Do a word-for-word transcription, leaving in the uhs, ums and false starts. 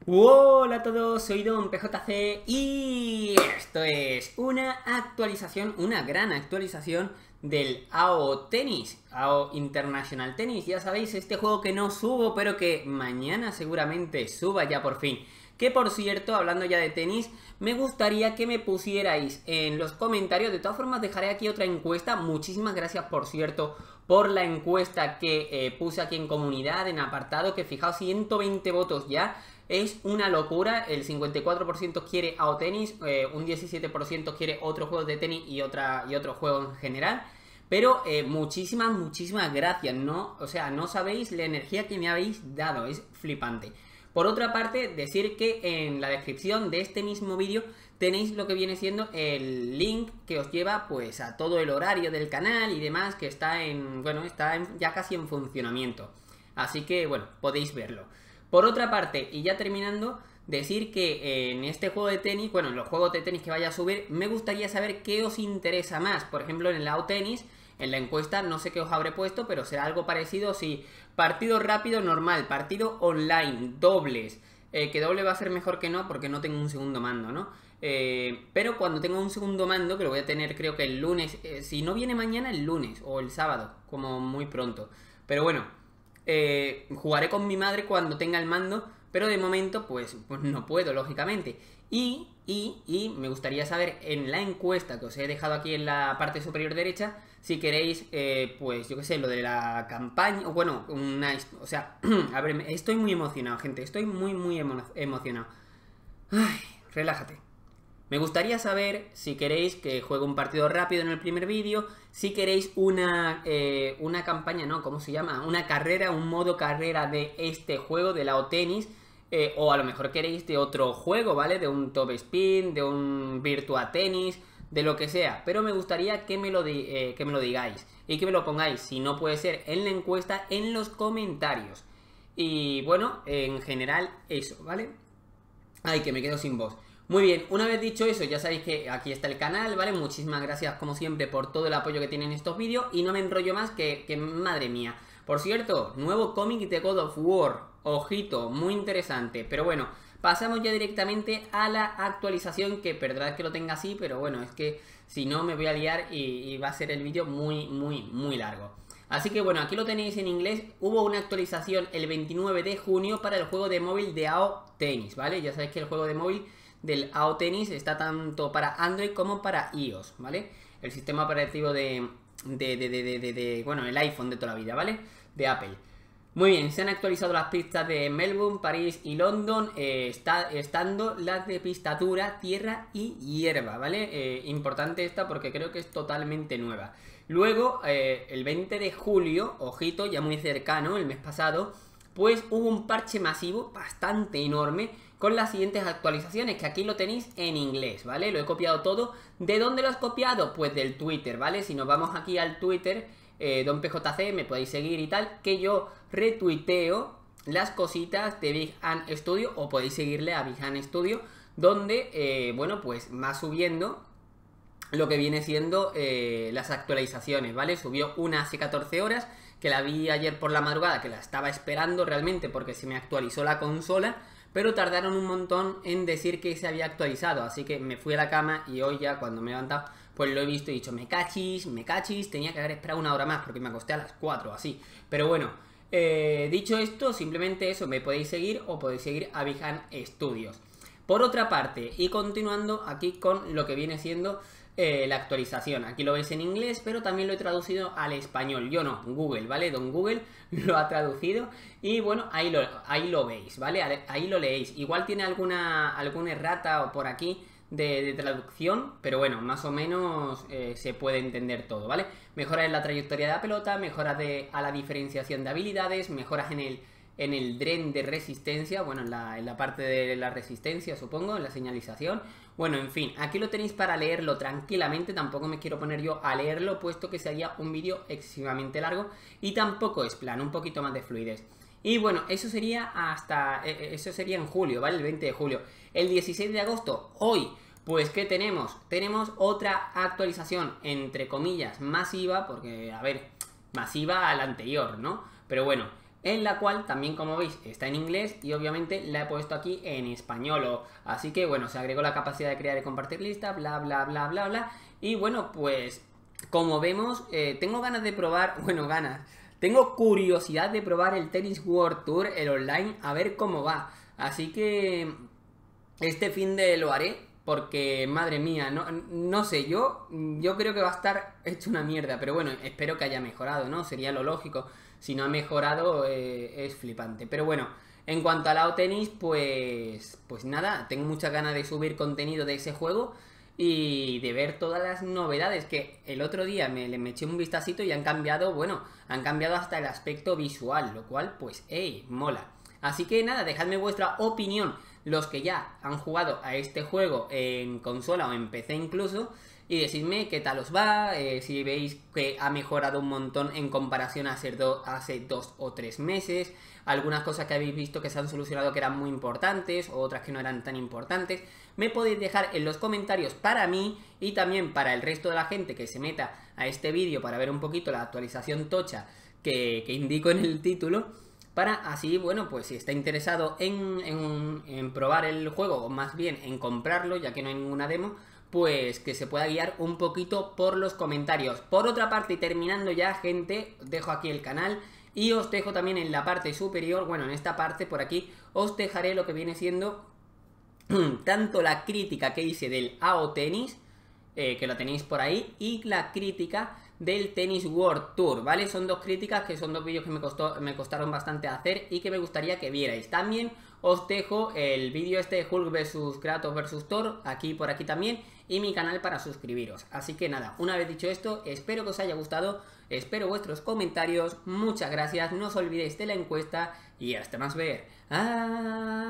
Hola a todos, soy Don P J C y esto es una actualización, una gran actualización del A O Tennis, A O International Tennis. Ya sabéis, este juego que no subo, pero que mañana seguramente suba ya por fin. Que por cierto, hablando ya de tenis, me gustaría que me pusierais en los comentarios. De todas formas, dejaré aquí otra encuesta. Muchísimas gracias, por cierto, por la encuesta que eh, puse aquí en comunidad, en apartado, que fijaos, ciento veinte votos ya. Es una locura, el cincuenta y cuatro por ciento quiere A O Tennis, eh, un diecisiete por ciento quiere otros juegos de tenis y, otra, y otro juego en general. Pero eh, muchísimas, muchísimas gracias, ¿no? O sea, no sabéis la energía que me habéis dado, es flipante. Por otra parte, decir que en la descripción de este mismo vídeo tenéis lo que viene siendo el link que os lleva pues a todo el horario del canal y demás, que está en, bueno, está en, ya casi en funcionamiento. Así que, bueno, podéis verlo. Por otra parte, y ya terminando, decir que en este juego de tenis, bueno, en los juegos de tenis que vaya a subir, me gustaría saber qué os interesa más. Por ejemplo, en el A O Tennis, en la encuesta, no sé qué os habré puesto, pero será algo parecido si partido rápido normal, partido online, dobles, eh, que doble va a ser mejor que no porque no tengo un segundo mando, ¿no? Eh, pero cuando tenga un segundo mando, que lo voy a tener creo que el lunes, eh, si no viene mañana, el lunes o el sábado, como muy pronto. Pero bueno, eh, jugaré con mi madre cuando tenga el mando, pero de momento pues, pues no puedo, lógicamente. Y, y, y me gustaría saber en la encuesta que os he dejado aquí en la parte superior derecha, si queréis, eh, pues yo qué sé, lo de la campaña, o bueno, una, o sea, a ver, estoy muy emocionado, gente, estoy muy, muy emo emocionado. Ay, relájate. Me gustaría saber si queréis que juegue un partido rápido en el primer vídeo, si queréis una, eh, una campaña, ¿no? ¿Cómo se llama? Una carrera, un modo carrera de este juego, del A O Tennis. Eh, o a lo mejor queréis de otro juego, ¿vale? De un Top Spin, de un Virtua Tennis, de lo que sea. Pero me gustaría que me, lo di eh, que me lo digáis y que me lo pongáis, si no puede ser en la encuesta, en los comentarios. Y bueno, en general eso, ¿vale? Ay, que me quedo sin voz. Muy bien, una vez dicho eso, ya sabéis que aquí está el canal, ¿vale? Muchísimas gracias como siempre por todo el apoyo que tienen estos vídeos. Y no me enrollo más, que, que madre mía. Por cierto, nuevo cómic de God of War. Ojito, muy interesante. Pero bueno, pasamos ya directamente a la actualización, que perdonad que lo tenga así, pero bueno, es que si no me voy a liar y, y va a ser el vídeo muy, muy, muy largo. Así que bueno, aquí lo tenéis en inglés. Hubo una actualización el veintinueve de junio para el juego de móvil de A O Tennis, ¿vale? Ya sabéis que el juego de móvil del A O Tennis está tanto para Android como para iOS, ¿vale? El sistema operativo de, de, de, de, de, de, de bueno, el iPhone de toda la vida, ¿vale? De Apple. Muy bien, se han actualizado las pistas de Melbourne, París y London, eh, está, estando las de pista dura, tierra y hierba, ¿vale? Eh, importante esta porque creo que es totalmente nueva. Luego, eh, el veinte de julio, ojito, ya muy cercano, el mes pasado, pues hubo un parche masivo bastante enorme con las siguientes actualizaciones, que aquí lo tenéis en inglés, ¿vale? Lo he copiado todo. ¿De dónde lo has copiado? Pues del Twitter, ¿vale? Si nos vamos aquí al Twitter, eh, Don P J C, me podéis seguir y tal, que yo retuiteo las cositas de Big Hand Studio, o podéis seguirle a Big Hand Studio, donde, eh, bueno, pues va subiendo lo que viene siendo eh, las actualizaciones, ¿vale? Subió una hace catorce horas, que la vi ayer por la madrugada, que la estaba esperando realmente porque se me actualizó la consola, pero tardaron un montón en decir que se había actualizado, así que me fui a la cama y hoy ya cuando me he levantado pues lo he visto y he dicho, me cachis, me cachis, tenía que haber esperado una hora más porque me acosté a las cuatro, así. Pero bueno, eh, dicho esto, simplemente eso, me podéis seguir o podéis seguir a Big Hand Studios. Por otra parte, y continuando aquí con lo que viene siendo eh, la actualización, aquí lo veis en inglés, pero también lo he traducido al español, yo no, Google, ¿vale? Don Google lo ha traducido y bueno, ahí lo, ahí lo veis, ¿vale? Ahí lo leéis, igual tiene alguna, alguna errata o por aquí de, de traducción, pero bueno, más o menos eh, se puede entender todo, ¿vale? Mejoras en la trayectoria de la pelota, mejoras de, a la diferenciación de habilidades, mejoras en el en el dren de resistencia, bueno, en la, en la parte de la resistencia, supongo, en la señalización. Bueno, en fin, aquí lo tenéis para leerlo tranquilamente, tampoco me quiero poner yo a leerlo, puesto que sería un vídeo excesivamente largo, y tampoco es plan, un poquito más de fluidez. Y bueno, eso sería hasta, eso sería en julio, ¿vale? El veinte de julio. El dieciséis de agosto, hoy, pues ¿qué tenemos? Tenemos otra actualización, entre comillas, masiva, porque, a ver, masiva a la anterior, ¿no? Pero bueno, en la cual también, como veis, está en inglés y obviamente la he puesto aquí en español. Así que bueno, se agregó la capacidad de crear y compartir lista, bla bla bla bla bla. Y bueno, pues como vemos, eh, tengo ganas de probar, bueno, ganas, tengo curiosidad de probar el Tennis World Tour, el online, a ver cómo va. Así que este fin de lo haré, porque madre mía, no, no sé, yo, yo creo que va a estar hecho una mierda, pero bueno, espero que haya mejorado, ¿no? Sería lo lógico. Si no ha mejorado, eh, es flipante. Pero bueno, en cuanto al A O Tennis, pues, pues nada, tengo muchas ganas de subir contenido de ese juego y de ver todas las novedades que el otro día me, me eché un vistacito y han cambiado, bueno, han cambiado hasta el aspecto visual, lo cual, pues, ey, mola. Así que nada, dejadme vuestra opinión, los que ya han jugado a este juego en consola o en P C incluso, y decidme qué tal os va, eh, si veis que ha mejorado un montón en comparación a hace, do, hace dos o tres meses, algunas cosas que habéis visto que se han solucionado que eran muy importantes, o otras que no eran tan importantes. Me podéis dejar en los comentarios para mí y también para el resto de la gente que se meta a este vídeo para ver un poquito la actualización tocha que, que indico en el título, para así, bueno, pues si está interesado en, en, en probar el juego, o más bien en comprarlo, ya que no hay ninguna demo, pues que se pueda guiar un poquito por los comentarios. Por otra parte, y terminando ya, gente, dejo aquí el canal y os dejo también en la parte superior, bueno, en esta parte por aquí, os dejaré lo que viene siendo tanto la crítica que hice del A O Tennis, eh, que lo tenéis por ahí, y la crítica del Tennis World Tour, ¿vale? Son dos críticas que son dos vídeos que me, costó, me costaron bastante hacer y que me gustaría que vierais. También os dejo el vídeo este de Hulk versus Kratos versus Thor, aquí por aquí también, y mi canal para suscribiros. Así que nada, una vez dicho esto, espero que os haya gustado, espero vuestros comentarios, muchas gracias, no os olvidéis de la encuesta y hasta más ver. ¡Adiós!